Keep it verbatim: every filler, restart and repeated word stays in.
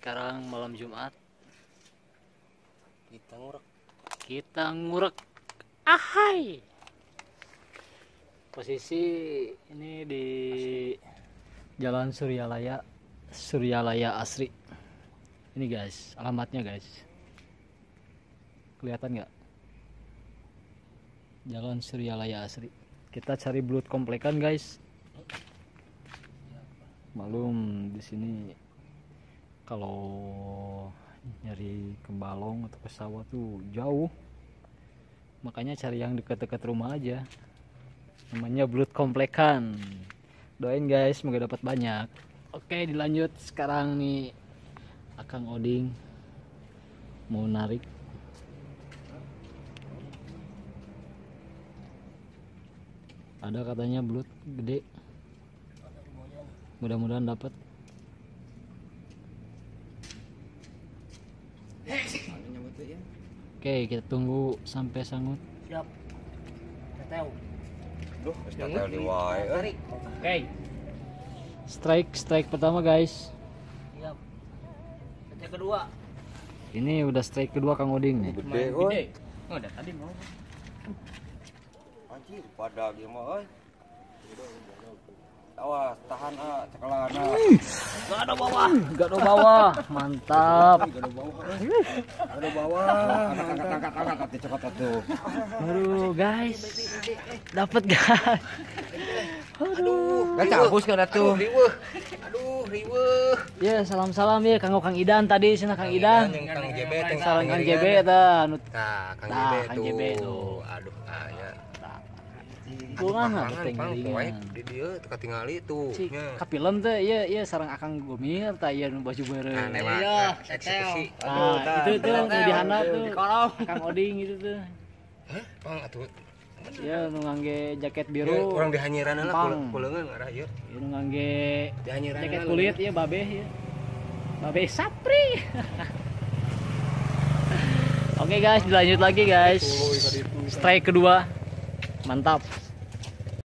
Sekarang malam Jumat. Kita ngurek. Kita ngurek. Ahai. Posisi ini di Jalan Suryalaya, Suryalaya Asri. Ini guys, alamatnya guys. Kelihatan nggak? Jalan Suryalaya Asri. Kita cari belut komplekan guys. Malum di sini kalau nyari kembalong atau pesawat tuh jauh, makanya cari yang dekat-dekat rumah aja. Namanya belut komplekan. Doain guys, semoga dapat banyak. Oke, dilanjut sekarang nih. Akang Oding mau narik. Ada katanya belut gede. Mudah-mudahan dapat. Oke, kita tunggu sampai sangut. Siap. Teteu. Duh, teteu di wae. Oke. Strike strike pertama guys. Siap. Teteu kedua. Ini udah strike kedua Kang Oding nih. Gede euy. Oh, udah tadi mau. Anjir, pada ieu mah euy. Awas, tahan ah, cekelana. Enggak ada bawah. Gak ada bawah, mantap. Ada bawah. Ada bawah. Angkat, angkat, angkat, cepat atuh. Aduh guys, dapat guys. Aduh. Kan cabus kan atuh. Riweuh. Aduh, riweuh. Ya salam salam ya kanggo Kang Idan tadi sini Kang Idan. Yang Kang J B teh. Salam Kang J B ta. Nah, Kang Nah, J B Kang J B tuh. tuh. Aduh, ah ya. Kumaha Pangan, teh pang, poek ngeulingan. di dieu teka tingali tuh. Cik, nya. kapilem teh ieu ieu sareng Akang Gomir tah ieu nu baju Nah, beureum. lewat Iya, eksekusi. Nah, itu tuh nu di handap tuh. Di kolong. Kang Oding itu tuh. Hah? Pang atuh. Ya nu ngangge jaket Ieu biru. urang dihanyiran lah Pang. kuleungan arah ieu. Ieu nu ngangge Dihanyiran. jaket kulit ya babeh ya. Babeh Sapri. Oke guys, dilanjut lagi guys. Strike kedua. Mantap.